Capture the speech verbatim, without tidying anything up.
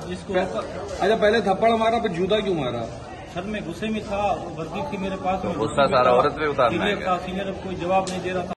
इसको अच्छा, पहले थप्पड़ मारा फिर जूता क्यों मारा? सर मैं गुस्से में था, वर्दी थी मेरे पास, तो गुस्सा सारा औरत पे उतारना है क्या? सीनियर कोई जवाब नहीं दे रहा था।